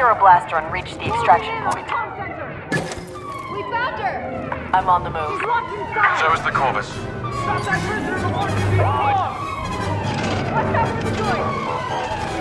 secure a blaster and reach the extraction point. We found her! I'm on the move. She's locked inside! So is the Corvus. Stop that prisoner before she be wrong! Watch out for the joint!